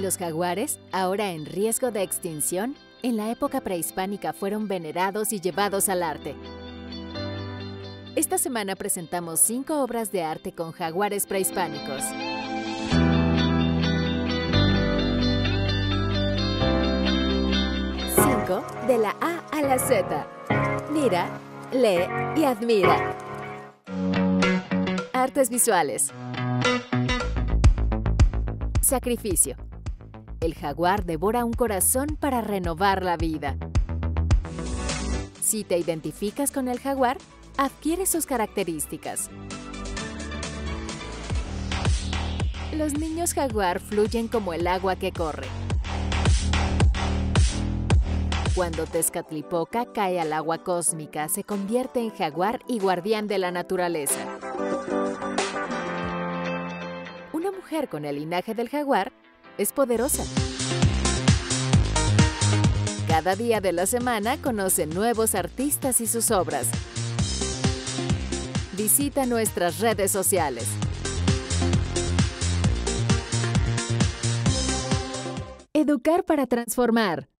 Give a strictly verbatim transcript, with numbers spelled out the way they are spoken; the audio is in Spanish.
Los jaguares, ahora en riesgo de extinción, en la época prehispánica fueron venerados y llevados al arte. Esta semana presentamos cinco obras de arte con jaguares prehispánicos. Cinco de la A a la Z. Mira, lee y admira. Artes visuales. Sacrificio. El jaguar devora un corazón para renovar la vida. Si te identificas con el jaguar, adquiere sus características. Los niños jaguar fluyen como el agua que corre. Cuando Tezcatlipoca cae al agua cósmica, se convierte en jaguar y guardián de la naturaleza. Una mujer con el linaje del jaguar es poderosa. Cada día de la semana conoce nuevos artistas y sus obras. Visita nuestras redes sociales. Educar para transformar.